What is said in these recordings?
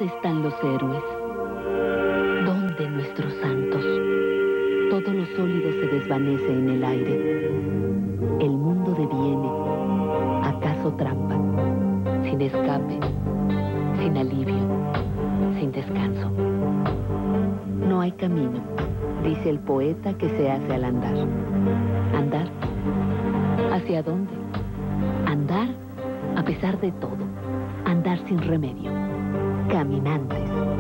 ¿Dónde están los héroes? ¿Dónde nuestros santos? Todo lo sólido se desvanece en el aire. El mundo deviene, acaso trampa, sin escape, sin alivio, sin descanso. No hay camino, dice el poeta que se hace al andar. ¿Andar? ¿Hacia dónde? Andar a pesar de todo. Andar sin remedio. Caminantes.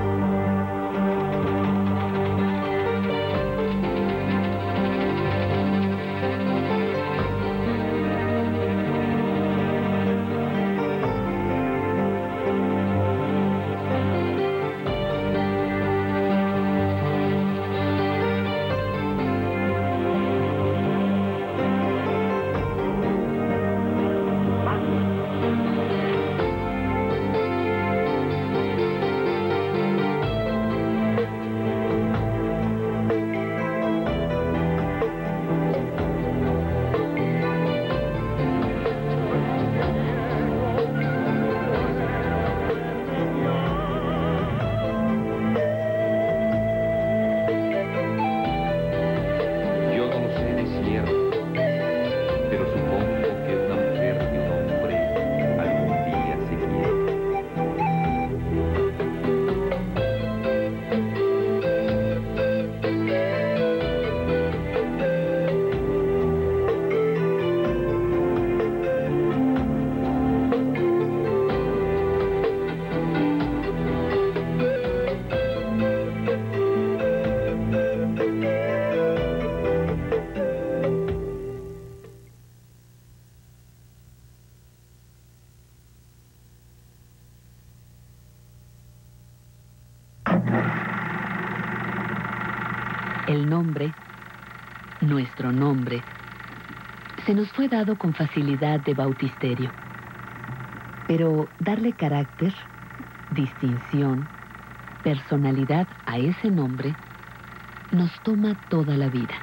El nombre, nuestro nombre, se nos fue dado con facilidad de bautisterio. Pero darle carácter, distinción, personalidad a ese nombre nos toma toda la vida.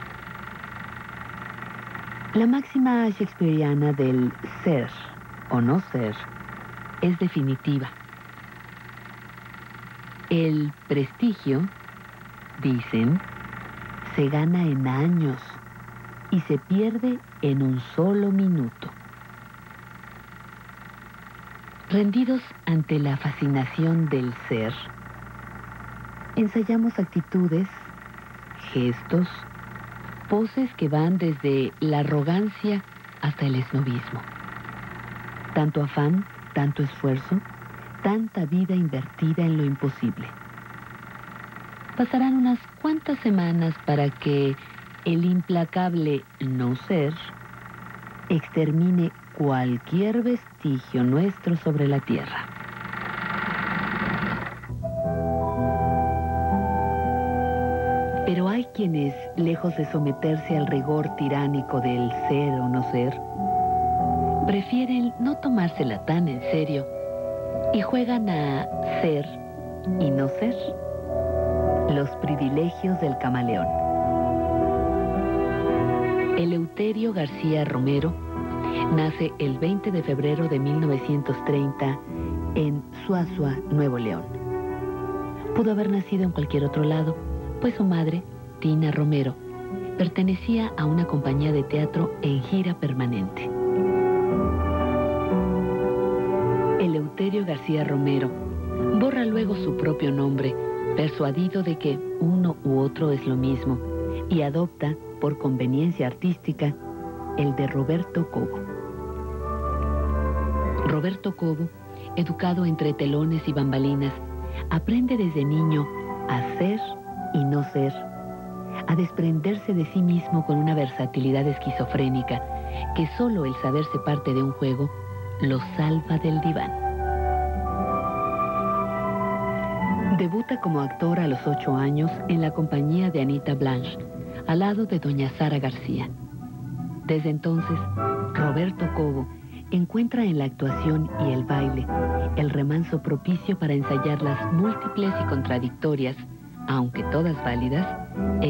La máxima shakespeariana del ser o no ser es definitiva. El prestigio, dicen, se gana en años y se pierde en un solo minuto. Rendidos ante la fascinación del ser, ensayamos actitudes, gestos, poses que van desde la arrogancia hasta el esnobismo. Tanto afán, tanto esfuerzo, tanta vida invertida en lo imposible. Pasarán unas cuantas semanas para que el implacable no ser extermine cualquier vestigio nuestro sobre la tierra. Pero hay quienes, lejos de someterse al rigor tiránico del ser o no ser, prefieren no tomársela tan en serio y juegan a ser y no ser. Los privilegios del camaleón. Eleuterio García Romero nace el 20 de febrero de 1930 en Suazua, Nuevo León. Pudo haber nacido en cualquier otro lado, pues su madre, Tina Romero, pertenecía a una compañía de teatro en gira permanente. Eleuterio García Romero borra luego su propio nombre, persuadido de que uno u otro es lo mismo, y adopta, por conveniencia artística, el de Roberto Cobo. Roberto Cobo, educado entre telones y bambalinas, aprende desde niño a ser y no ser, a desprenderse de sí mismo con una versatilidad esquizofrénica que solo el saberse parte de un juego lo salva del diván. Debuta como actor a los 8 años en la compañía de Anita Blanche, al lado de doña Sara García. Desde entonces, Roberto Cobo encuentra en la actuación y el baile el remanso propicio para ensayar las múltiples y contradictorias, aunque todas válidas,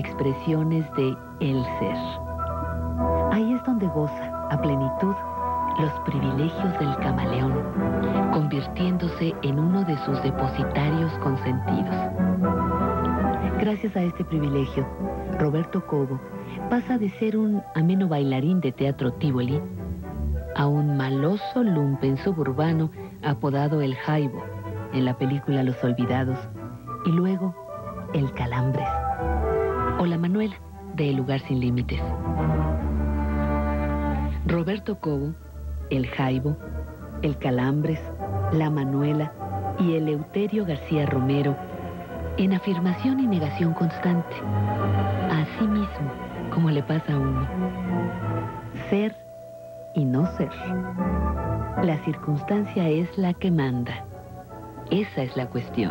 expresiones de el ser. Ahí es donde goza, a plenitud, los privilegios del camaleón, convirtiéndose en uno de sus depositarios consentidos. Gracias a este privilegio, Roberto Cobo pasa de ser un ameno bailarín de teatro Tívoli a un maloso lumpen suburbano apodado El Jaibo en la película Los Olvidados, y luego El Calambres, o La Manuela de El Lugar Sin Límites. Roberto Cobo, El Jaibo, El Calambres, La Manuela y Eleuterio García Romero, en afirmación y negación constante, a sí mismo, como le pasa a uno. Ser y no ser. La circunstancia es la que manda. Esa es la cuestión.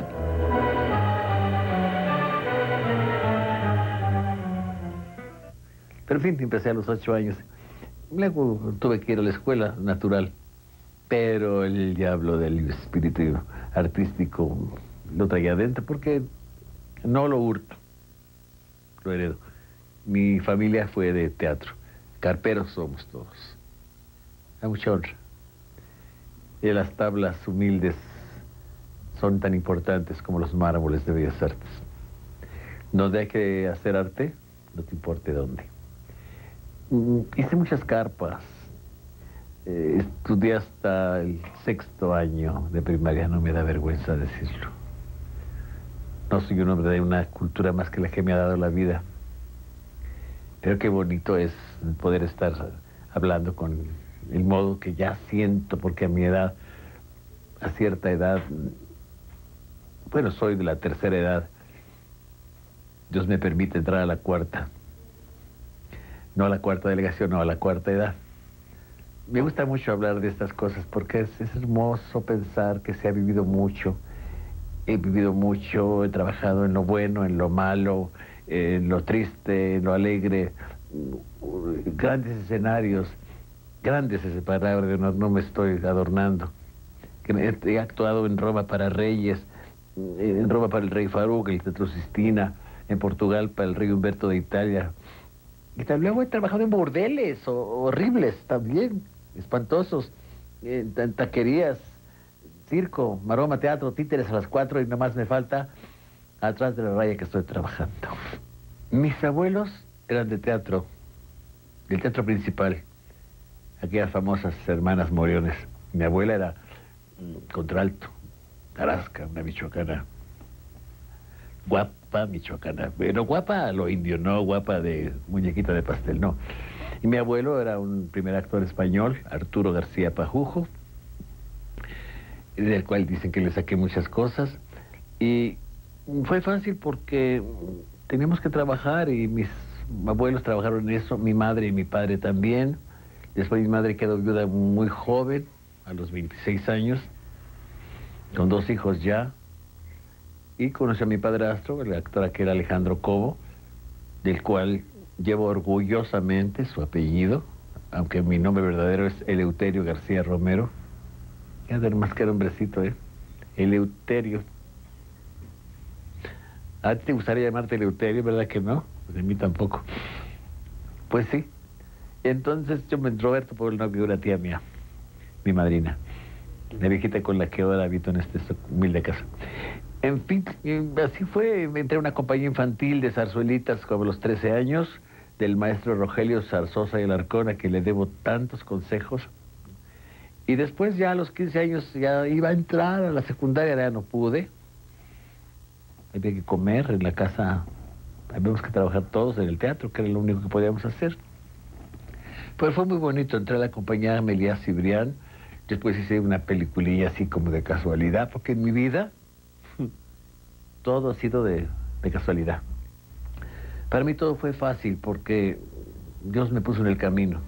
Pero en fin, empecé a los 8 años. Luego tuve que ir a la escuela natural, pero el diablo del espíritu artístico lo traía adentro porque no lo hurto, lo heredo. Mi familia fue de teatro, carperos somos todos, a mucha honra. Y las tablas humildes son tan importantes como los mármoles de Bellas Artes. Donde hay que hacer arte, no te importe dónde. Hice muchas carpas, estudié hasta el 6º año de primaria, no me da vergüenza decirlo. No soy un hombre de una cultura más que la que me ha dado la vida. Pero qué bonito es poder estar hablando con el modo que ya siento, porque a mi edad, a cierta edad, bueno, soy de la 3ª edad, Dios me permite entrar a la 4ª. No a la 4ª delegación, no a la 4ª edad. Me gusta mucho hablar de estas cosas porque es hermoso pensar que se ha vivido mucho. He vivido mucho, he trabajado en lo bueno, en lo malo, en lo triste, en lo alegre. Grandes escenarios, grandes es palabra, no me estoy adornando. He actuado en Roma para reyes, en Roma para el rey Faruq, el Teatro Sistina, en Portugal para el rey Humberto de Italia. Y luego he trabajado en bordeles horribles también, espantosos, en taquerías, circo, maroma, teatro, títeres a las 4 y nomás me falta atrás de la raya que estoy trabajando. Mis abuelos eran de teatro, del teatro principal, aquellas famosas hermanas Moriones. Mi abuela era contralto, Tarasca, una michoacana, guapa michoacana, pero guapa a lo indio, no guapa de muñequita de pastel, no. Y mi abuelo era un primer actor español, Arturo García Pajujo, del cual dicen que le saqué muchas cosas. Y fue fácil porque teníamos que trabajar y mis abuelos trabajaron en eso, mi madre y mi padre también. Después mi madre quedó viuda muy joven, a los 26 años, con 2 hijos ya. Y conocí a mi padrastro, el actor aquel Alejandro Cobo, del cual llevo orgullosamente su apellido, aunque mi nombre verdadero es Eleuterio García Romero. Ya más que era hombrecito, Eleuterio. ¿A ti te gustaría llamarte Eleuterio, verdad que no? Pues a mí tampoco. Pues sí. Entonces yo me Roberto por el novio de una tía mía, mi madrina, la viejita con la que ahora habito en esta humilde casa. En fin, así fue. Entré a una compañía infantil de zarzuelitas como a los 13 años, del maestro Rogelio Zarzosa y Alarcón, a que le debo tantos consejos. Y después ya a los 15 años ya iba a entrar a la secundaria, ya no pude. Había que comer en la casa, habíamos que trabajar todos en el teatro, que era lo único que podíamos hacer. Pero fue muy bonito, entré a la compañía Melías Cibrián, después hice una peliculilla así como de casualidad, porque en mi vida todo ha sido de casualidad. Para mí todo fue fácil porque Dios me puso en el camino.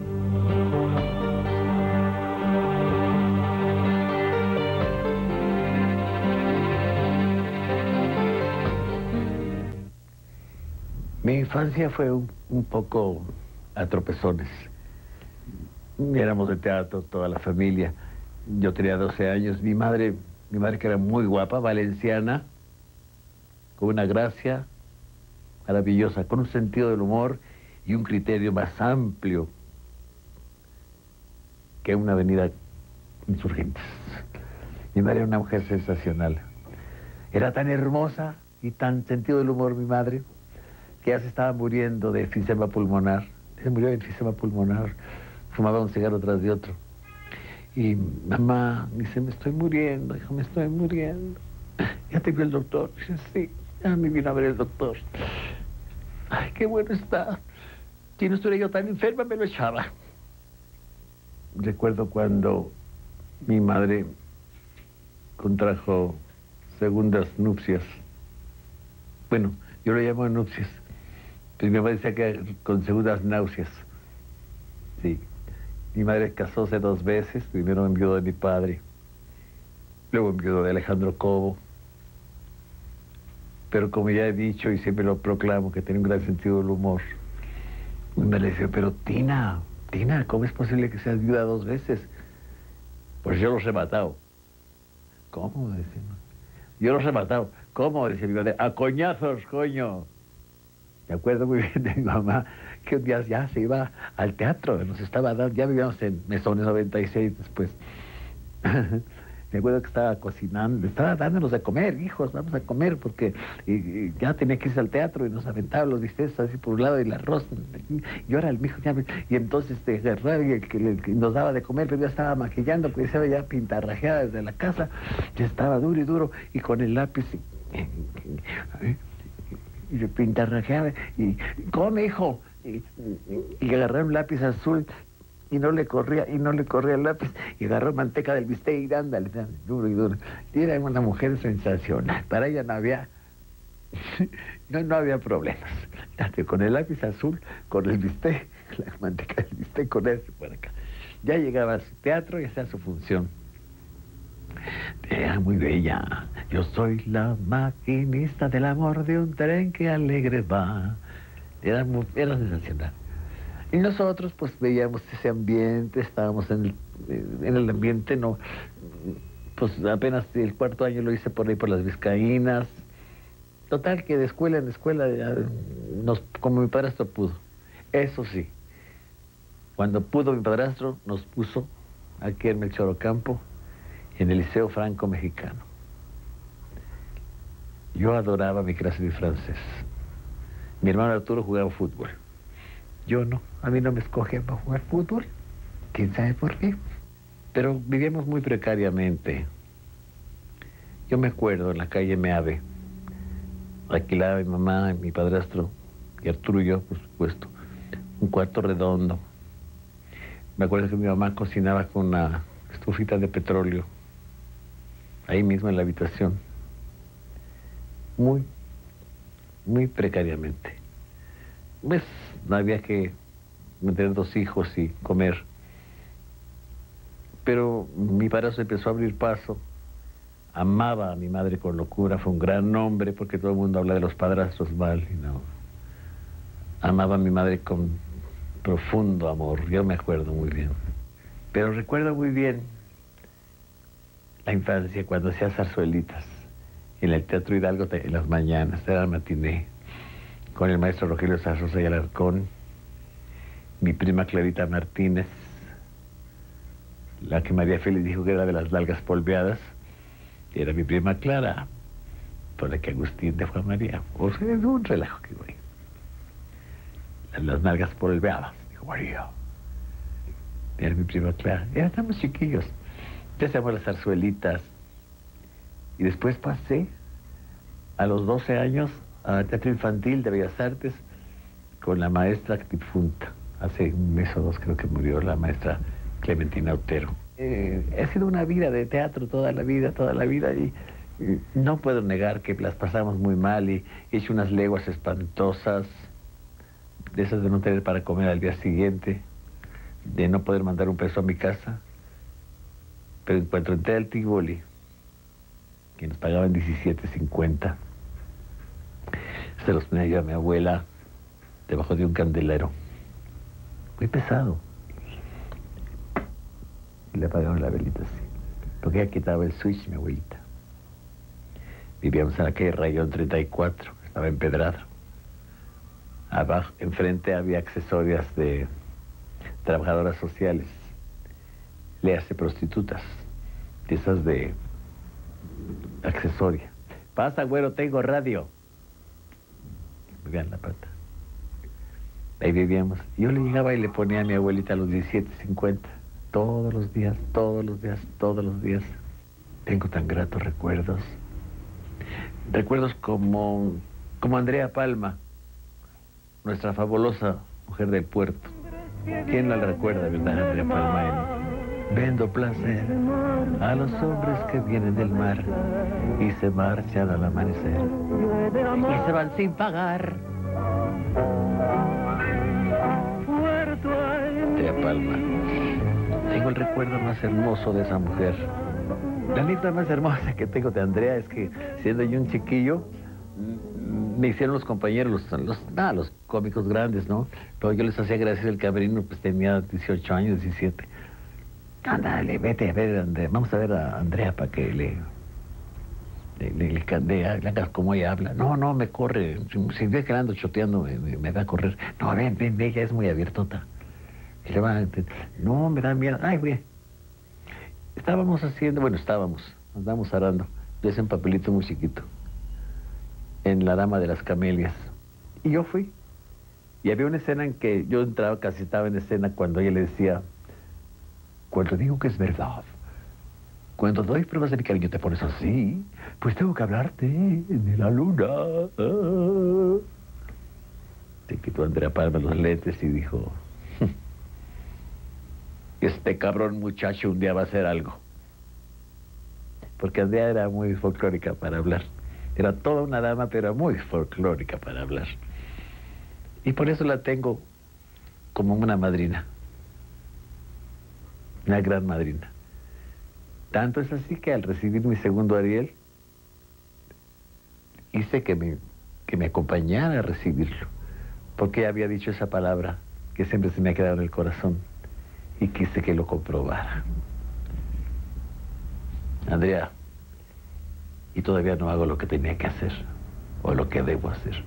Mi infancia fue un poco a tropezones. Éramos de teatro, toda la familia. Yo tenía 12 años. Mi madre que era muy guapa, valenciana, con una gracia maravillosa, con un sentido del humor y un criterio más amplio que una avenida Insurgentes. Mi madre era una mujer sensacional. Era tan hermosa y tan sentido del humor mi madre, que ya se estaba muriendo de enfisema pulmonar. Se murió de enfisema pulmonar, fumaba un cigarro tras de otro. Y mamá dice, me estoy muriendo, hijo, me estoy muriendo. ¿Ya te vio el doctor? Dice, sí, ya me vino a ver el doctor. Ay, qué bueno está. Si no estuviera yo tan enferma, me lo echaba. Recuerdo cuando mi madre contrajo segundas nupcias. Bueno, yo lo llamo nupcias. Pero mi mamá decía que con segundas náuseas. Sí. Mi madre casóse 2 veces. Primero enviudó de mi padre. Luego enviudó de Alejandro Cobo. Pero como ya he dicho y siempre lo proclamo, que tiene un gran sentido del humor. Mi madre le decía, pero Tina, ¿cómo es posible que seas viuda 2 veces? Pues yo los he matado. ¿Cómo? Decía. Yo los he matado. ¿Cómo? Decía mi madre. A coñazos, coño. Me acuerdo muy bien de mi mamá, que un día ya se iba al teatro, nos estaba dando, ya vivíamos en Mesones 96 después. Me acuerdo que estaba cocinando, estaba dándonos de comer, hijos, vamos a comer, porque y ya tenía que irse al teatro y nos aventaba los bistecs así por un lado y el arroz. Y ahora el mijo ya y entonces agarraba y que nos daba de comer, pero ya estaba maquillando, porque estaba ya pintarrajeada desde la casa, ya estaba duro y duro, y con el lápiz y yo pintarrajeaba y come, hijo, y agarraba un lápiz azul y no le corría el lápiz, y agarró manteca del bistec y dándole, duro y duro. Y era una mujer sensacional. Para ella no había no había problemas. Con el lápiz azul, con el bistec, la manteca del bistec, con eso por acá. Ya llegaba a su teatro y hacía su función. Era muy bella. Yo soy la maquinista del amor de un tren que alegre va. Era sensacional. Y nosotros pues veíamos ese ambiente, estábamos en el ambiente, no, pues apenas el 4.º año lo hice por ahí por las Vizcaínas. Total que de escuela en escuela, como mi padrastro pudo. Eso sí, cuando pudo mi padrastro nos puso aquí en Melchor Ocampo, en el Liceo Franco Mexicano. Yo adoraba mi clase de francés. Mi hermano Arturo jugaba fútbol. Yo no, a mí no me escogían para jugar fútbol. ¿Quién sabe por qué? Pero vivíamos muy precariamente. Yo me acuerdo en la calle Meave, alquilaba mi mamá, mi padrastro, y Arturo y yo, por supuesto, un cuarto redondo. Me acuerdo que mi mamá cocinaba con una estufita de petróleo, ahí mismo en la habitación, muy, muy precariamente. Pues no había que tener 2 hijos y comer. Pero mi padrastro empezó a abrir paso. Amaba a mi madre con locura, fue un gran hombre, porque todo el mundo habla de los padrastros mal, y no. Amaba a mi madre con profundo amor, yo me acuerdo muy bien. Pero recuerdo muy bien la infancia, cuando hacía zarzuelitas en el Teatro Hidalgo en las mañanas, era el matiné, con el maestro Rogelio Zarzosa y Alarcón, mi prima Clarita Martínez, la que María Félix dijo que era de las nalgas polveadas, era mi prima Clara, por la que Agustín de Juan María. O sea, es un relajo que güey. Las nalgas polveadas, dijo María. Era mi prima Clara. Éramos chiquillos. Empezamos las zarzuelitas. Y después pasé a los 12 años al Teatro Infantil de Bellas Artes con la maestra difunta. Hace un mes o 2 creo que murió la maestra Clementina Otero. Ha sido una vida de teatro toda la vida, y no puedo negar que las pasamos muy mal y he hecho unas leguas espantosas, de esas de no tener para comer al día siguiente, de no poder mandar un peso a mi casa. Pero en cuanto entré al Tivoli, que nos pagaban $17.50, se los ponía yo a mi abuela debajo de un candelero, muy pesado. Le apagaron la velita así, porque ella quitaba el switch, mi abuelita. Vivíamos en la calle Rayón 34, estaba empedrado. Abajo, enfrente había accesorias de trabajadoras sociales. le hace prostitutas, de esas de accesoria. Pasa, güero, tengo radio. Vean la pata. Ahí vivíamos. Yo le llegaba y le ponía a mi abuelita a los 17:50. Todos los días, todos los días, todos los días. Tengo tan gratos recuerdos. Recuerdos como Andrea Palma, nuestra fabulosa mujer del puerto. ¿Quién la recuerda, verdad, Andrea Palma? Vendo placer a los hombres que vienen del mar y se marchan al amanecer y se van sin pagar. Andrea Palma. Tengo el recuerdo más hermoso de esa mujer. La anécdota más hermosa que tengo de Andrea es que, siendo yo un chiquillo, me hicieron los compañeros, los cómicos grandes, ¿no? Pero yo les hacía gracia el camerino, pues tenía 18 años, 17. Ándale, vete a ver, Andrea. Vamos a ver a Andrea para que le hagas como ella habla. No, me corre. Si ve que la ando choteando, me va a correr. No, ven, ella es muy abiertota. No, me da miedo. Ay, güey. Andamos arando. Yo hice un papelito muy chiquito en La Dama de las Camelias. Y yo fui. Y había una escena en que yo entraba, casi estaba en escena, cuando ella le decía: cuando digo que es verdad, cuando doy pruebas de mi cariño te pones así, pues tengo que hablarte de la luna. Se quitó Andrea Palma los lentes y dijo: este cabrón muchacho un día va a hacer algo. Porque Andrea era muy folclórica para hablar. Era toda una dama, pero muy folclórica para hablar. Y por eso la tengo como una madrina. Una gran madrina. Tanto es así que al recibir mi segundo Ariel, hice que me acompañara a recibirlo. Porque ella había dicho esa palabra que siempre se me ha quedado en el corazón. Y quise que lo comprobara. Andrea, y todavía no hago lo que tenía que hacer, o lo que debo hacer.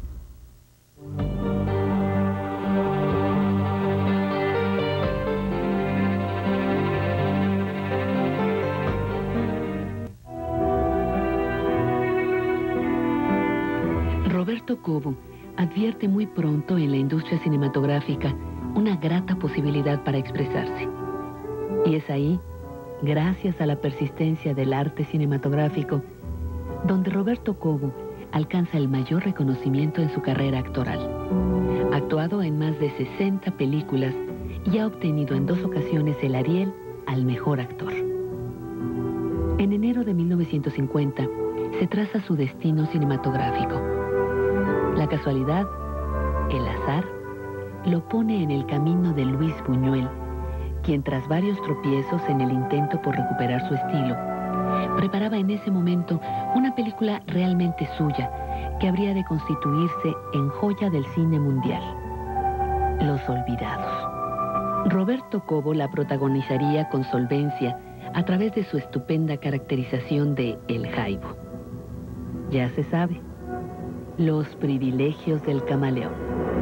Roberto Cobo advierte muy pronto en la industria cinematográfica una grata posibilidad para expresarse. Y es ahí, gracias a la persistencia del arte cinematográfico, donde Roberto Cobo alcanza el mayor reconocimiento en su carrera actoral. Ha actuado en más de 60 películas y ha obtenido en 2 ocasiones el Ariel al mejor actor. En enero de 1950 se traza su destino cinematográfico. La casualidad, el azar, lo pone en el camino de Luis Buñuel, quien tras varios tropiezos en el intento por recuperar su estilo, preparaba en ese momento una película realmente suya, que habría de constituirse en joya del cine mundial: Los Olvidados. Roberto Cobo la protagonizaría con solvencia a través de su estupenda caracterización de El Jaibo. Ya se sabe, los privilegios del camaleón.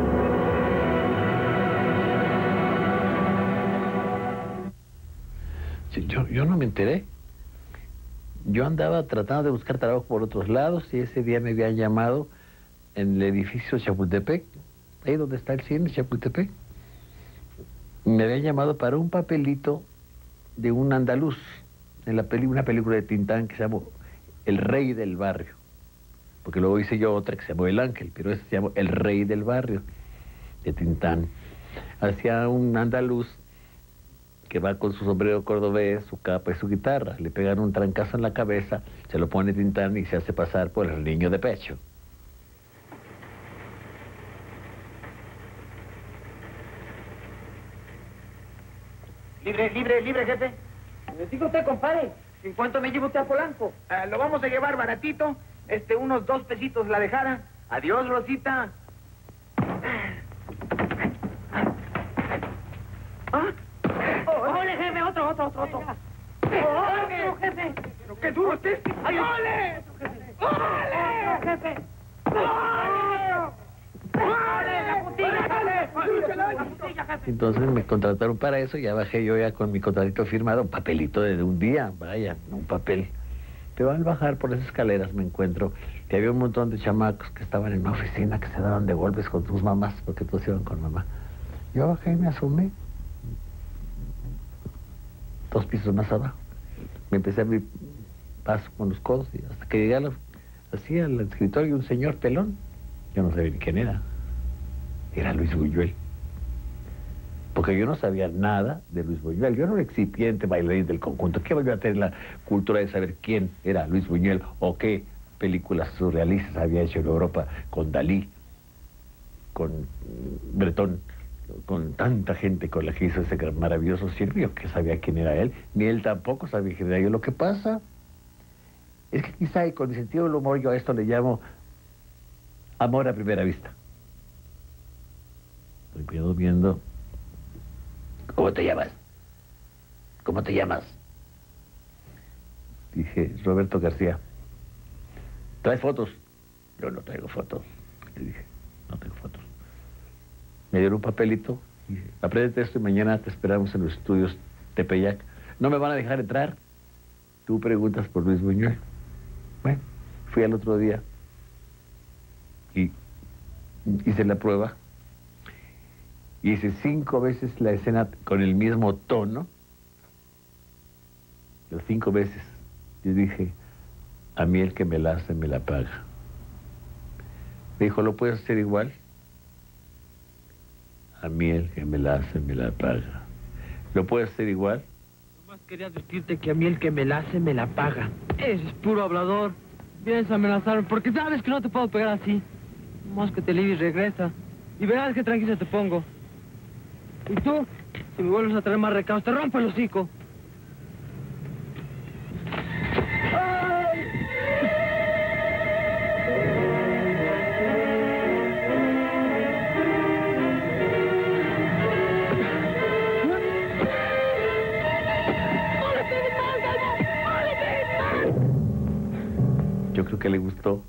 Sí, yo no me enteré. Yo andaba tratando de buscar trabajo por otros lados y ese día me habían llamado en el edificio Chapultepec, ahí donde está el cine, Chapultepec. Me habían llamado para un papelito de un andaluz, en una película de Tintán que se llamó El Rey del Barrio. Porque luego hice yo otra que se llamó El Ángel, pero ese se llamó El Rey del Barrio, de Tintán. Hacía un andaluz que va con su sombrero cordobés, su capa y su guitarra. Le pegan un trancazo en la cabeza, se lo pone Tintán y se hace pasar por el niño de pecho. Libre, jefe. Diga usted, compadre, ¿en cuánto me lleva usted a Polanco? Lo vamos a llevar baratito, unos 2 pesitos la dejada. Adiós, Rosita. ¿Ah? ¡Ole, jefe! ¡Otro! ¡Ole, jefe! ¡Pero qué duro es este! ¡Ay, ole! ¡Ole, jefe! ¡Ole! Entonces me contrataron para eso, ya bajé yo ya con mi contratito firmado, un papelito de un día, vaya, un papel. Pero al bajar por esas escaleras me encuentro que había un montón de chamacos que estaban en una oficina que se daban de golpes con sus mamás, porque todos iban con mamá. Yo bajé y me asomé. 2 pisos más abajo. Me empecé a abrir paso con los codos y hasta que llegué al escritorio un señor pelón. Yo no sabía ni quién era. Era Luis Buñuel. Porque yo no sabía nada de Luis Buñuel. Yo era un excipiente bailarín del conjunto. ¿Qué iba a tener la cultura de saber quién era Luis Buñuel o qué películas surrealistas había hecho en Europa con Dalí, con Bretón, con tanta gente con la que hizo ese maravilloso circo? Yo que sabía quién era él, ni él tampoco sabía quién era yo. Lo que pasa es que quizá, y con el sentido del humor, yo a esto le llamo amor a primera vista. Me quedo viendo. ¿Cómo te llamas? ¿Cómo te llamas? Dije, Roberto García. ¿Traes fotos? Yo no traigo fotos. Le dije, no tengo fotos. Me dieron un papelito y dije, aprende esto y mañana te esperamos en los estudios Tepeyac. No me van a dejar entrar. Tú preguntas por Luis Buñuel. Bueno, fui al otro día y hice la prueba. Hice 5 veces la escena con el mismo tono. Las 5 veces. Yo dije, a mí el que me la hace, me la paga. Me dijo, ¿lo puedes hacer igual? A mí el que me la hace, me la paga. ¿Lo puedes hacer igual? Nomás quería advertirte que a mí el que me la hace, me la paga. Eres puro hablador. Vienes a amenazarme porque sabes que no te puedo pegar así. Nomás que te libres y regresa. Y verás que tranquila te pongo. Y tú, si me vuelves a traer más recados, te rompo el hocico. Yo creo que le gustó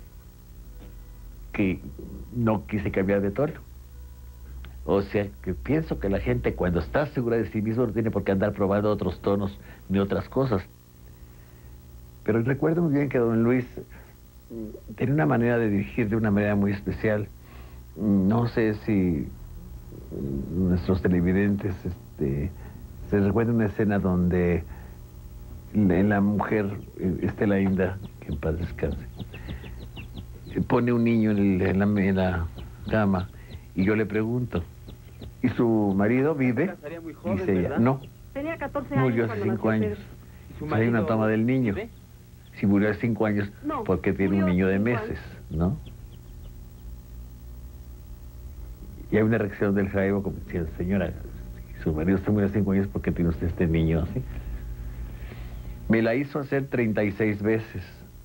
que no quise cambiar de tono. O sea, que pienso que la gente cuando está segura de sí mismo no tiene por qué andar probando otros tonos ni otras cosas. Pero recuerdo muy bien que don Luis tenía una manera de dirigir de una manera muy especial. No sé si nuestros televidentes se recuerda una escena donde la mujer, Estela Inda, que en paz descanse, pone un niño en la cama y yo le pregunto, ¿y su marido vive? Muy joven, dice ella, ¿verdad? no, Tenía 14 años. murió hace cuando 5 nació años. ¿Su Hay una marido toma del niño. vive? Si murió hace 5 años, No, porque tiene un murió niño de 5 meses, ¿no? Y hay una reacción del Jairo como diciendo, señora, si su marido se murió hace 5 años, ¿por qué tiene usted este niño así? Me la hizo hacer 36 veces.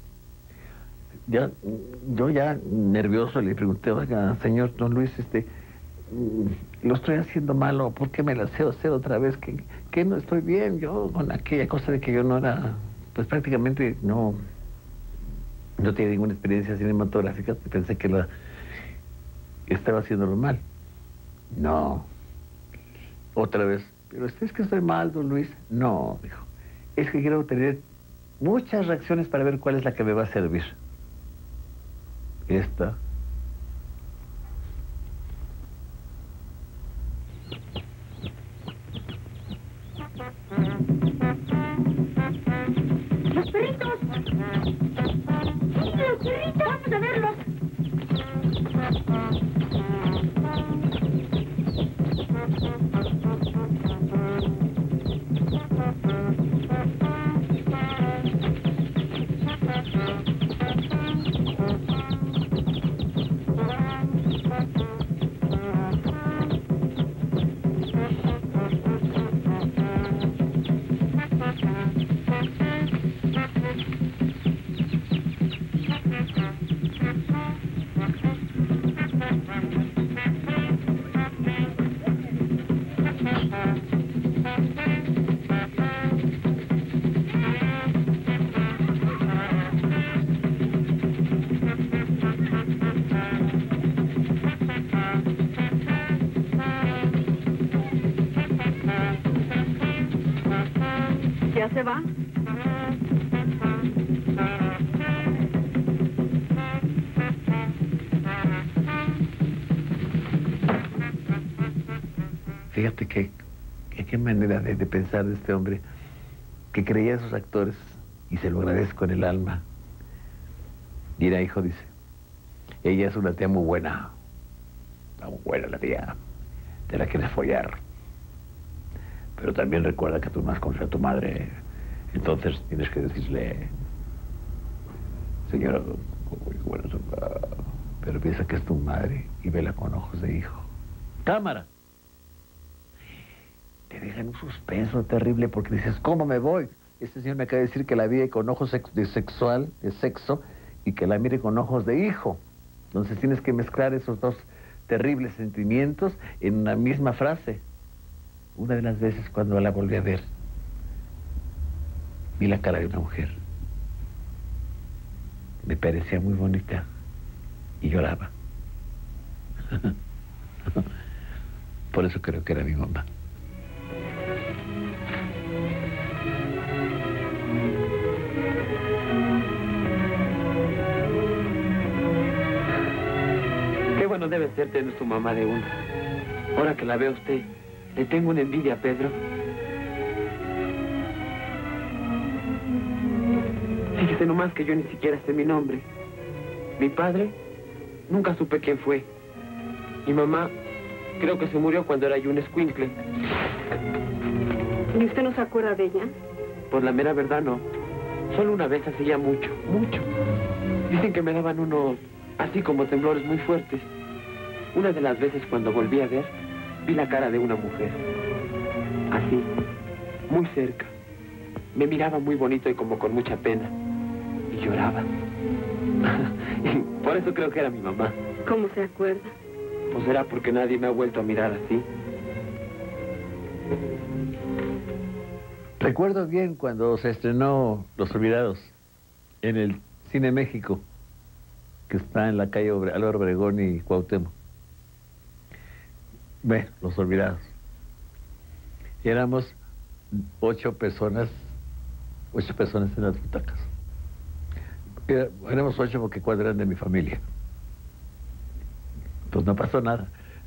Yo ya nervioso le pregunté, oiga, señor don Luis, lo estoy haciendo malo, ¿por qué me la sé hacer otra vez? Que no estoy bien, yo con aquella cosa de que yo no era, pues prácticamente no tenía ninguna experiencia cinematográfica, pensé que estaba haciéndolo mal. No. Otra vez, pero es que estoy mal, don Luis. No, dijo, es que quiero tener muchas reacciones para ver cuál es la que me va a servir. Esta. ¡Los perritos! ¡Sí, los perritos! ¡Vamos a verlos! Fíjate qué manera de pensar de este hombre que creía en sus actores y se lo agradezco en el alma. Mira, hijo, dice, ella es una tía muy buena la tía, te la quieres follar. Pero también recuerda que tú más conoces a tu madre, entonces tienes que decirle, señora, pero piensa que es tu madre y vela con ojos de hijo. ¡Cámara! Te dejan un suspenso terrible porque dices, ¿cómo me voy? Este señor me acaba de decir que la vi con ojos de sexo, y que la mire con ojos de hijo. Entonces tienes que mezclar esos dos terribles sentimientos en una misma frase. Una de las veces cuando la volví a ver, vi la cara de una mujer. Me parecía muy bonita y lloraba. Por eso creo que era mi mamá. Qué bueno debe ser tener su mamá de uno. Ahora que la veo a usted, le tengo una envidia a Pedro. Fíjese nomás que yo ni siquiera sé mi nombre. Mi padre, nunca supe quién fue. Mi mamá, creo que se murió cuando era yo un escuincle. ¿Y usted no se acuerda de ella? Por la mera verdad, no. Solo una vez hacía mucho. Dicen que me daban unos, así como temblores muy fuertes. Una de las veces cuando volví a ver, vi la cara de una mujer. Así, muy cerca. Me miraba muy bonito y como con mucha pena. Y lloraba. Y por eso creo que era mi mamá. ¿Cómo se acuerda? Pues será porque nadie me ha vuelto a mirar así. Recuerdo bien cuando se estrenó Los Olvidados en el Cine México, que está en la calle Álvaro Obregón y Cuauhtémoc. Bueno, Los Olvidados. Éramos 8 personas en las butacas. Éramos 8 porque 4 eran de mi familia. Pues no pasó nada.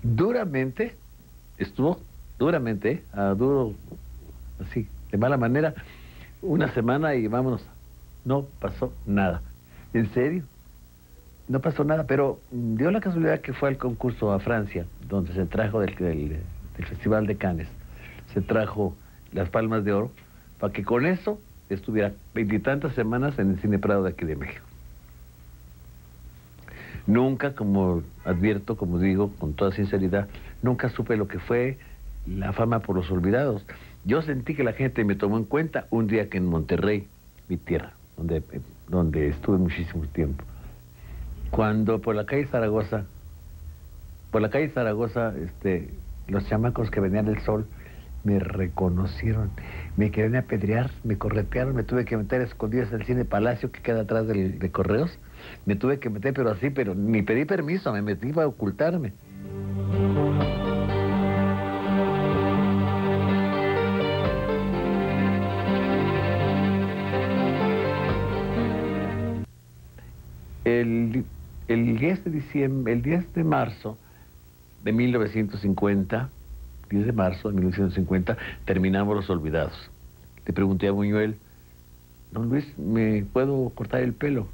Estuvo duramente, así, de mala manera, una semana y vámonos. No pasó nada. ¿En serio? No pasó nada, pero dio la casualidad que fue al concurso a Francia, donde se trajo del Festival de Cannes, se trajo las Palmas de Oro, para que con eso estuviera 20 y tantas semanas en el Cine Prado de aquí de México. Nunca, como advierto, como digo, con toda sinceridad, nunca supe lo que fue la fama por Los Olvidados. Yo sentí que la gente me tomó en cuenta un día que en Monterrey, mi tierra, donde estuve muchísimo tiempo. Cuando por la calle Zaragoza, los chamacos que venían del Sol me reconocieron, me querían apedrear, me corretearon, me tuve que meter a escondidas al Cine Palacio que queda atrás de Correos. Me tuve que meter, pero ni pedí permiso, me metí para ocultarme. El 10 de marzo de 1950, 10 de marzo de 1950, terminamos Los Olvidados. Le pregunté a Buñuel, don Luis, ¿me puedo cortar el pelo?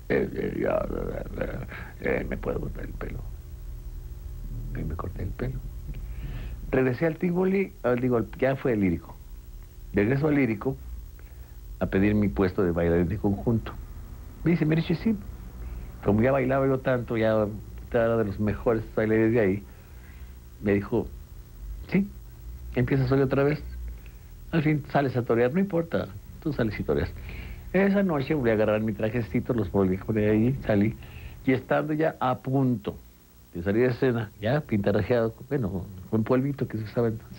Me puedo cortar el pelo. Y me corté el pelo. Regresé al Tívoli, ya fue el Lírico. Regreso al Lírico a pedir mi puesto de bailarín de conjunto. Me dice, mire, sí, como ya bailaba yo tanto, ya era de los mejores bailarines de ahí, me dijo, sí, empiezas hoy otra vez. Al fin sales a torear, no importa, tú sales y toreas. Esa noche voy a agarrar mi trajecito, los volví a poner ahí, salí, y estando ya a punto de salir de escena, ya pintarrajeado, bueno, con polvito que se usaba entonces.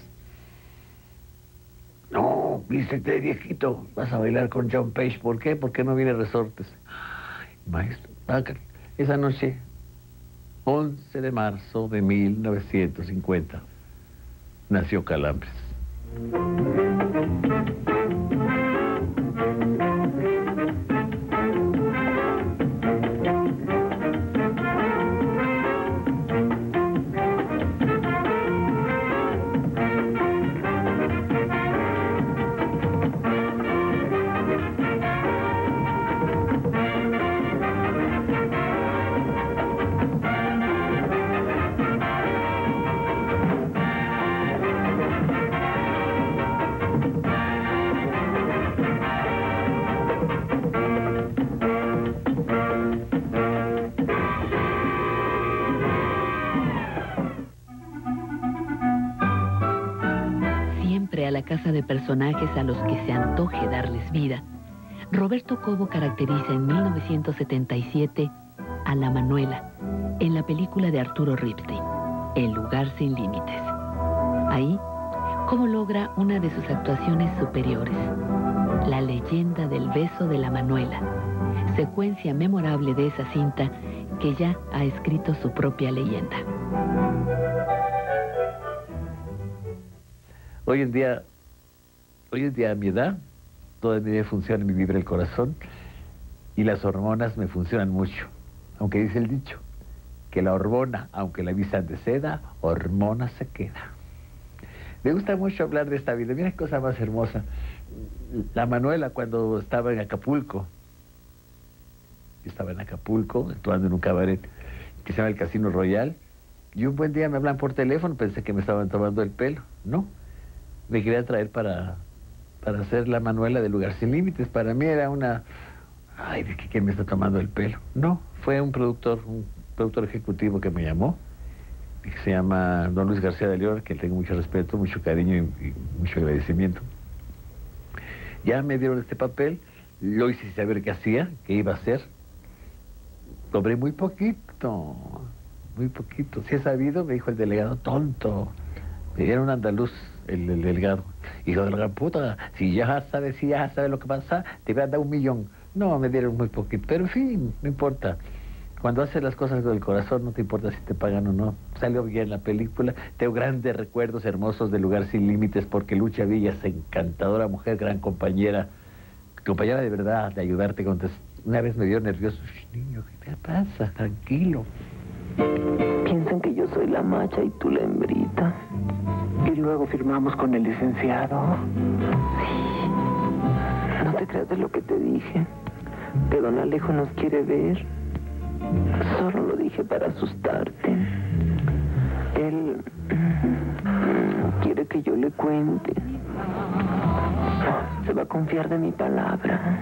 No, vístete viejito, vas a bailar con John Page. ¿Por qué? Porque no viene Resortes. Ay, maestro, esa noche, 11 de marzo de 1950, nació Calambres. baraja de personajes a los que se antoje darles vida, Roberto Cobo caracteriza en 1977 a La Manuela, en la película de Arturo Ripstein, El lugar sin límites. Ahí, Cobo logra una de sus actuaciones superiores, La leyenda del beso de la Manuela, secuencia memorable de esa cinta que ya ha escrito su propia leyenda. Hoy en día a mi edad, todavía funciona y me vibra el corazón y las hormonas me funcionan mucho. Aunque dice el dicho, que la hormona, aunque la vista de seda, hormona se queda. Me gusta mucho hablar de esta vida. Mira qué cosa más hermosa. La Manuela, cuando estaba en Acapulco, yo estaba en Acapulco, actuando en un cabaret que se llama el Casino Royal, y un buen día me hablan por teléfono, pensé que me estaban tomando el pelo. No, me quería traer para hacer La Manuela de Lugar Sin Límites. Para mí era una... Ay, ¿de qué me está tomando el pelo? No, fue un productor ejecutivo que me llamó, que se llama don Luis García de León, que le tengo mucho respeto, mucho cariño y mucho agradecimiento. Ya me dieron este papel, lo hice sin saber qué hacía, qué iba a hacer. Cobré muy poquito. Si he sabido, me dijo el delegado, tonto. Me dieron un andaluz, el delegado. Hijo de la gran puta, si ya sabes lo que pasa, te voy a dar 1 millón. No, me dieron muy poquito, pero en fin, no importa. Cuando haces las cosas con el corazón, no te importa si te pagan o no. Salió bien la película. Tengo grandes recuerdos hermosos de Lugar Sin Límites, porque Lucha Villa es encantadora mujer, gran compañera de verdad, de ayudarte. Una vez me dio nervioso. Niño, ¿qué te pasa? Tranquilo. Piensan que yo soy la macha y tú la hembrita. Y luego firmamos con el licenciado. Sí. No te creas de lo que te dije, que don Alejo nos quiere ver. Solo lo dije para asustarte. Él quiere que yo le cuente. Se va a confiar de mi palabra.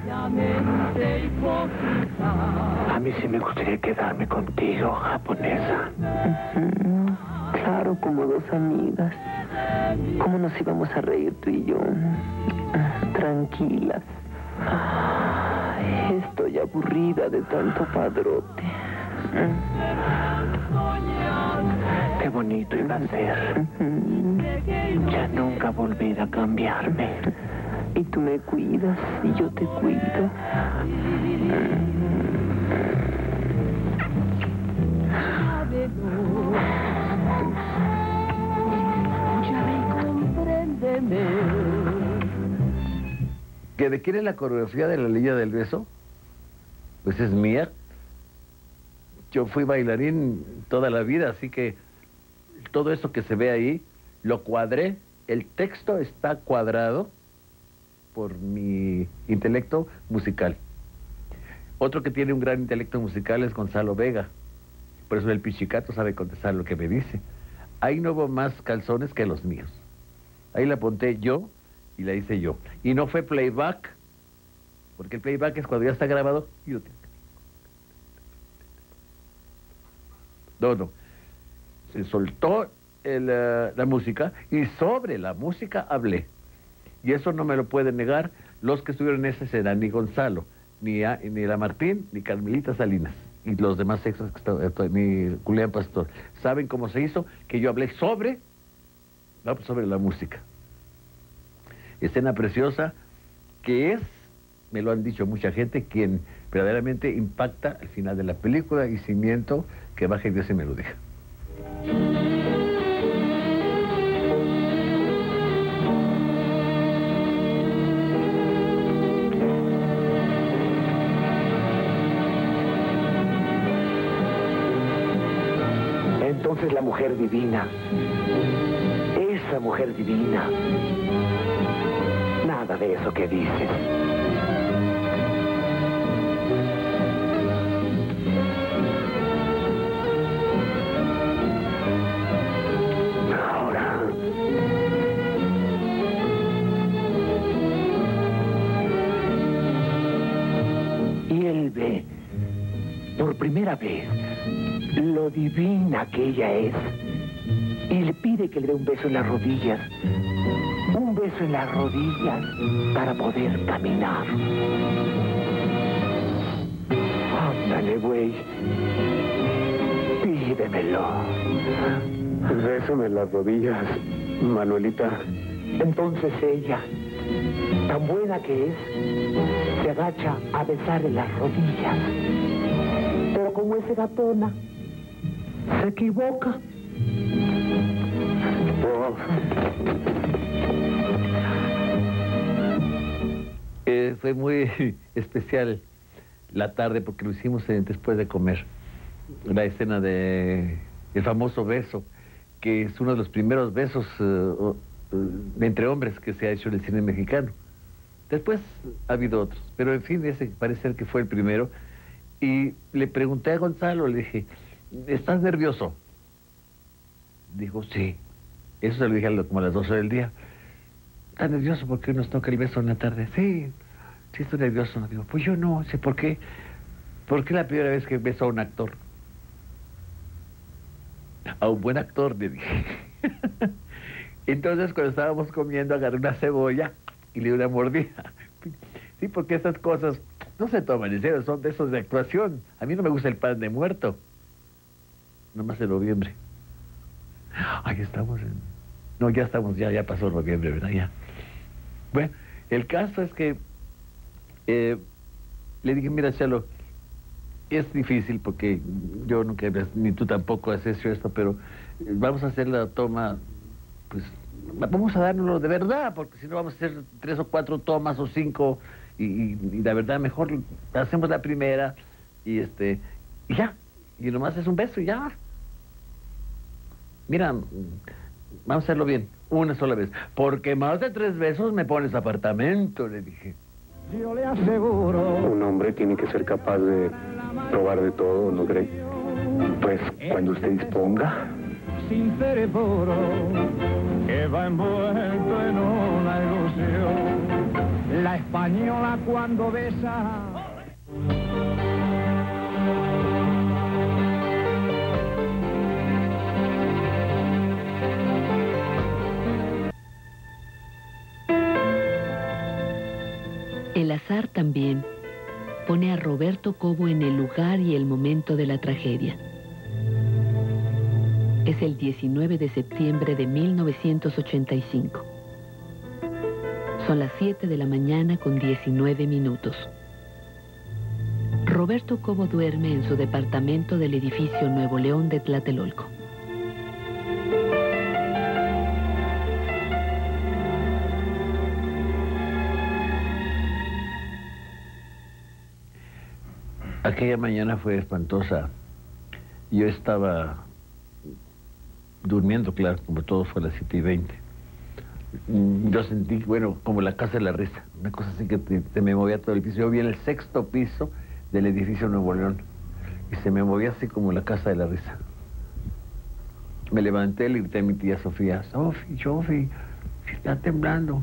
A mí sí me gustaría quedarme contigo, japonesa. Claro, como 2 amigas. ¿Cómo nos íbamos a reír tú y yo? Tranquilas. Estoy aburrida de tanto padrote. Qué bonito iba a ser. Ya nunca volver a cambiarme. Y tú me cuidas y yo te cuido. ¿Que de quién es la coreografía de La Leyenda del Beso? Pues es mía. Yo fui bailarín toda la vida, así que todo eso que se ve ahí, lo cuadré. El texto está cuadrado por mi intelecto musical. Otro que tiene un gran intelecto musical es Gonzalo Vega. Por eso el pichicato sabe contestar lo que me dice. Ahí no hubo más calzones que los míos. Ahí la apunté yo y la hice yo. Y no fue playback, porque el playback es cuando ya está grabado. No. Se soltó la música y sobre la música hablé. Y eso no me lo pueden negar los que estuvieron en esa escena, ni Gonzalo, ni la Martín, ni Carmelita Salinas, y los demás extras que estaban, ni Julián Pastor. ¿Saben cómo se hizo? Que yo hablé sobre la música. Escena preciosa que es, me lo han dicho mucha gente, quien verdaderamente impacta al final de la película, y si miento, que baje Dios y me lo diga. Entonces la mujer divina, esa mujer divina, nada de eso que dices. Ahora, y él ve, por primera vez, lo divina que ella es, y le pide que le dé un beso en las rodillas, un beso en las rodillas para poder caminar. Ándale, güey. Pídemelo. Bésame las rodillas, Manuelita. Entonces ella, tan buena que es, se agacha a besarle las rodillas. Pero como es gatona, se equivoca. Oh. Fue muy especial la tarde porque lo hicimos después de comer. La escena de el famoso beso, que es uno de los primeros besos entre hombres que se ha hecho en el cine mexicano. Después ha habido otros, pero en fin, ese parece ser que fue el primero. Y le pregunté a Gonzalo, le dije, ¿estás nervioso? Dijo, sí. Eso se lo dije como a las 12 del día. ¿Estás nervioso porque hoy nos toca el beso en la tarde? Sí, sí estoy nervioso. Digo, pues yo no, sé por qué. ¿Por qué la primera vez que beso a un actor? A un buen actor, le dije. Entonces, cuando estábamos comiendo, agarré una cebolla y le di una mordida. Sí, porque estas cosas no se toman en serio, son besos de actuación. A mí no me gusta el pan de muerto. Nomás en noviembre. Ahí estamos en... No, ya estamos, ya pasó noviembre, ¿verdad? Ya. Bueno, el caso es que le dije, mira, Chalo, es difícil porque yo nunca, ni tú tampoco has hecho esto, pero vamos a hacer la toma, pues, vamos a dárnoslo de verdad, porque si no vamos a hacer 3 o 4 tomas o 5, y la verdad mejor hacemos la primera, y ya, y nomás es un beso y ya. Mira, vamos a hacerlo bien, una sola vez, porque más de 3 besos me pones apartamento, le dije. Yo le aseguro. Un hombre tiene que ser capaz de probar de todo, ¿no cree? Pues cuando usted disponga. Sincero y puro, que va envuelto en una ilusión. La española cuando besa. El azar también pone a Roberto Cobo en el lugar y el momento de la tragedia. Es el 19 de septiembre de 1985. Son las 7 de la mañana con 19 minutos. Roberto Cobo duerme en su departamento del edificio Nuevo León de Tlatelolco. Aquella mañana fue espantosa. Yo estaba durmiendo, claro, como todo fue a las 7:20. Yo sentí, bueno, como la casa de la risa, una cosa así que se me movía todo el piso. Yo vi en el 6º piso del edificio Nuevo León y se me movía así como la casa de la risa. Me levanté, le grité a mi tía Sofía, Sofi, está temblando.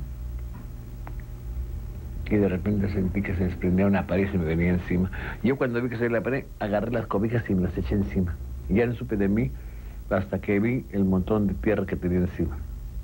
Y de repente sentí que se desprendía una pared y se me venía encima. Yo cuando vi que se la pared, agarré las cobijas y me las eché encima. Y ya no supe de mí hasta que vi el montón de tierra que tenía encima.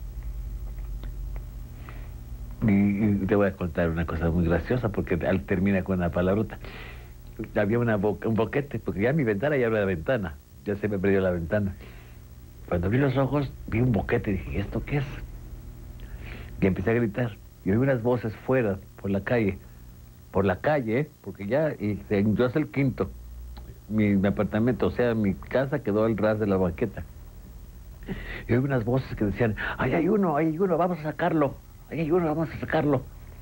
Y te voy a contar una cosa muy graciosa porque termina con una palabrota. Había un boquete, porque ya mi ventana ya era la ventana. Ya se me perdió la ventana. Cuando abrí los ojos, vi un boquete y dije, ¿esto qué es? Y empecé a gritar. Y oí unas voces fuera, por la calle, porque ya, y yo hasta el 5º, mi apartamento, o sea, mi casa quedó al ras de la banqueta. Y oí unas voces que decían, ahí hay uno, vamos a sacarlo, ahí hay uno, vamos a sacarlo.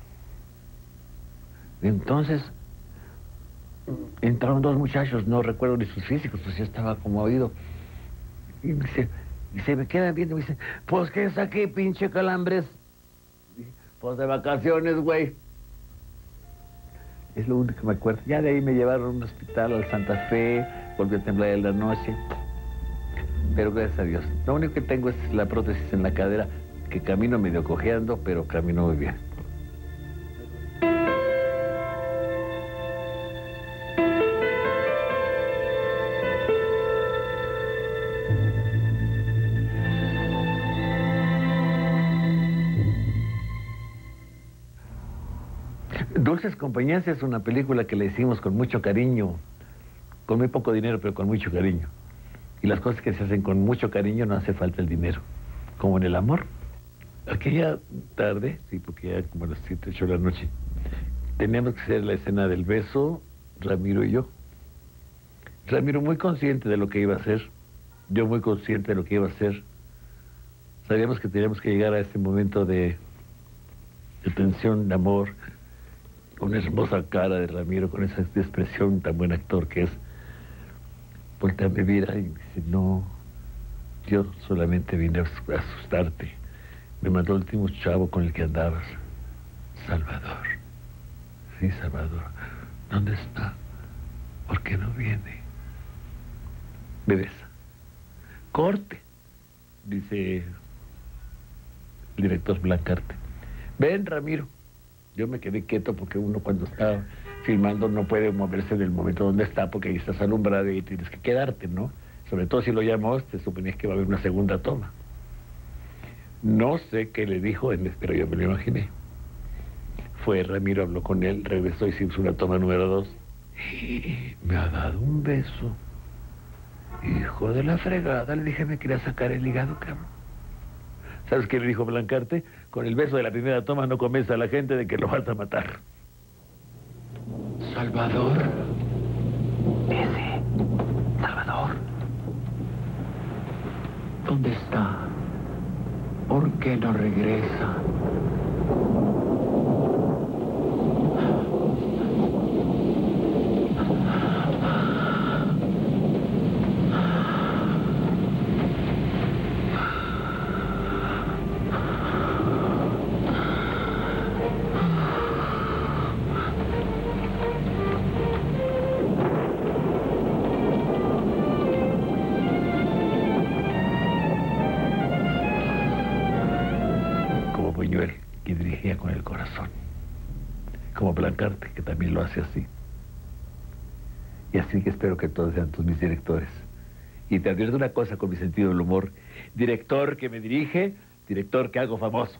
Y entonces, entraron 2 muchachos, no recuerdo ni sus físicos, pues ya estaba como oído. Y se me quedan viendo y me dicen, pues, ¿qué es aquí, pinche Calambres? Pues de vacaciones, güey. Es lo único que me acuerdo. Ya de ahí me llevaron a un hospital, al Santa Fe, volvió a temblar en la noche. Pero gracias a Dios. Lo único que tengo es la prótesis en la cadera, que camino medio cojeando, pero camino muy bien. Dulces Compañías es una película que le hicimos con mucho cariño, con muy poco dinero, pero con mucho cariño. Y las cosas que se hacen con mucho cariño no hace falta el dinero, como en el amor. Aquella tarde, sí, porque ya como a las 7, 8 de la noche, teníamos que hacer la escena del beso, Ramiro y yo. Ramiro muy consciente de lo que iba a hacer, yo muy consciente de lo que iba a hacer. Sabíamos que teníamos que llegar a ese momento de tensión, de amor, con una hermosa cara de Ramiro, con esa expresión tan buen actor que es. Voltea, me mira y dice, no, yo solamente vine a asustarte. Me mandó el último chavo con el que andabas. Salvador. Sí, Salvador. ¿Dónde está? ¿Por qué no viene? Me besa. Corte, dice el director Blancarte. Ven, Ramiro. Yo me quedé quieto porque uno cuando está filmando no puede moverse del momento donde está porque ahí estás alumbrado y tienes que quedarte, ¿no? Sobre todo si lo llamó, te suponías que va a haber una segunda toma. No sé qué le dijo, pero yo me lo imaginé. Fue Ramiro, habló con él, regresó y se hizo una toma número 2. Me ha dado un beso. Hijo de la fregada, le dije, me quería sacar el hígado, cabrón. ¿Sabes qué le dijo Blancarte? Con el beso de la primera toma no convence a la gente de que lo vas a matar. Salvador. Ese. Salvador. ¿Dónde está? ¿Por qué no regresa? Que dirigía con el corazón, como Blancarte, que también lo hace así. Y así que espero que todos sean mis directores. Y te advierto una cosa con mi sentido del humor: director que me dirige, director que hago famoso.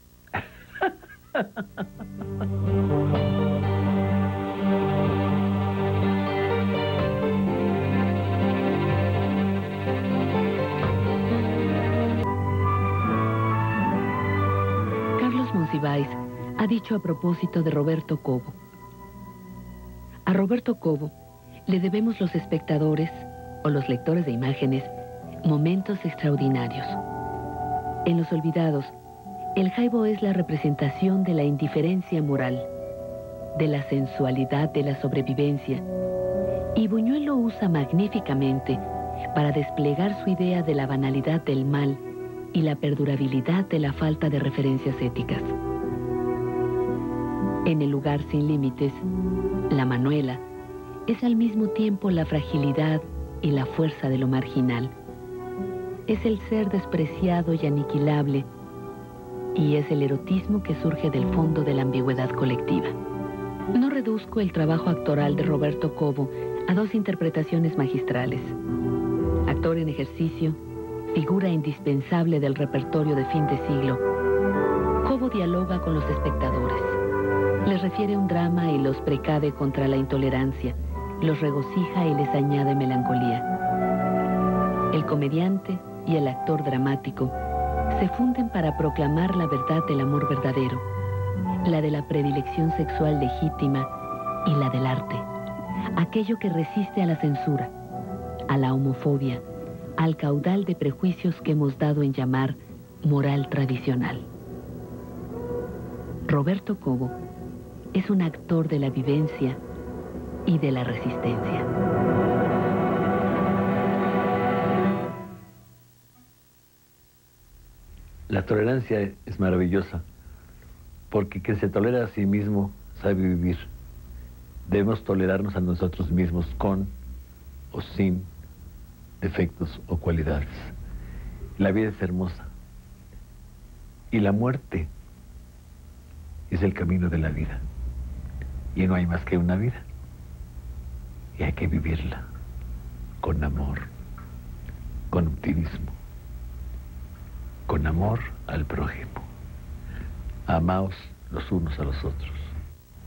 Monsiváis ha dicho a propósito de Roberto Cobo: a Roberto Cobo le debemos los espectadores o los lectores de imágenes momentos extraordinarios. En Los Olvidados, el jaibo es la representación de la indiferencia moral, de la sensualidad de la sobrevivencia, y Buñuel lo usa magníficamente para desplegar su idea de la banalidad del mal y la perdurabilidad de la falta de referencias éticas. En El lugar sin límites, la Manuela es al mismo tiempo la fragilidad y la fuerza de lo marginal. Es el ser despreciado y aniquilable, y es el erotismo que surge del fondo de la ambigüedad colectiva. No reduzco el trabajo actoral de Roberto Cobo a 2 interpretaciones magistrales. Actor en ejercicio, figura indispensable del repertorio de fin de siglo, Cobo dialoga con los espectadores. Les refiere un drama y los precave contra la intolerancia, los regocija y les añade melancolía. El comediante y el actor dramático se funden para proclamar la verdad del amor verdadero, la de la predilección sexual legítima y la del arte, aquello que resiste a la censura, a la homofobia, al caudal de prejuicios que hemos dado en llamar moral tradicional. Roberto Cobo es un actor de la vivencia y de la resistencia. La tolerancia es maravillosa, porque quien se tolera a sí mismo sabe vivir. Debemos tolerarnos a nosotros mismos con o sin defectos o cualidades. La vida es hermosa y la muerte es el camino de la vida, y no hay más que una vida y hay que vivirla con amor, con optimismo, con amor al prójimo. Amaos los unos a los otros.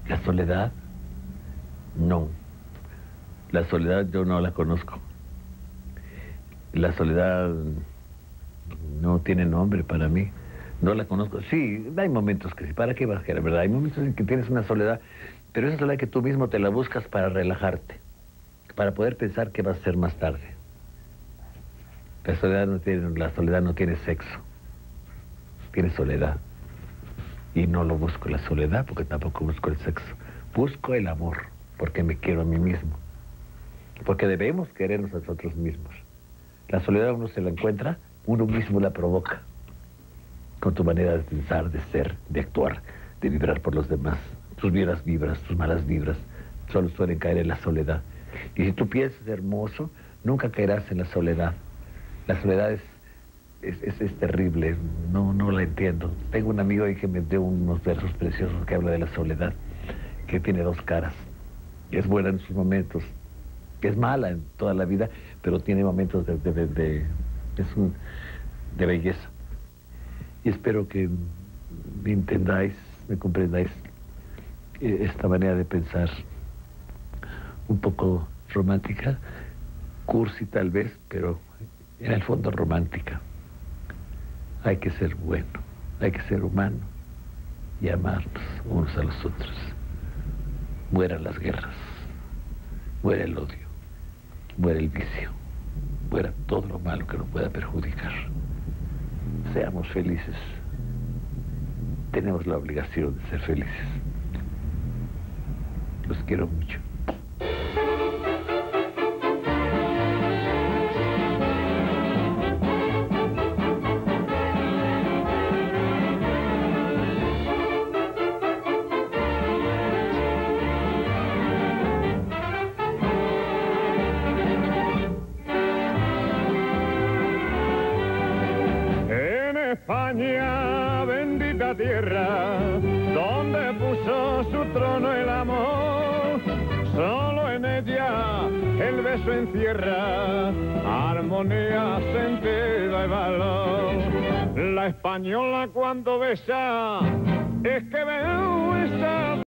¿La soledad? No. La soledad yo no la conozco. La soledad no tiene nombre para mí. No la conozco. Sí, hay momentos que sí. ¿Para qué vas a querer, verdad? Hay momentos en que tienes una soledad, pero esa soledad que tú mismo te la buscas para relajarte, para poder pensar qué vas a hacer más tarde. La soledad no tiene sexo. Tiene soledad. Y no lo busco la soledad porque tampoco busco el sexo. Busco el amor porque me quiero a mí mismo. Porque debemos querernos a nosotros mismos. La soledad uno se la encuentra, uno mismo la provoca. Con tu manera de pensar, de ser, de actuar, de vibrar por los demás. Tus buenas vibras, tus malas vibras, solo suelen caer en la soledad. Y si tú piensas hermoso, nunca caerás en la soledad. La soledad es terrible, no la entiendo. Tengo un amigo ahí que me dio unos versos preciosos que habla de la soledad, que tiene dos caras. Es buena en sus momentos, es mala en toda la vida, pero tiene momentos de belleza. Y espero que me entendáis, me comprendáis esta manera de pensar un poco romántica, cursi tal vez, pero en el fondo romántica. Hay que ser bueno, hay que ser humano y amarnos unos a los otros. Mueran las guerras, muera el odio, muera el vicio, muera todo lo malo que nos pueda perjudicar. Seamos felices. Tenemos la obligación de ser felices. Los quiero mucho. España, bendita tierra, donde puso su trono el amor, solo en ella el beso encierra armonía, sentido y valor. La española cuando besa es que veo esa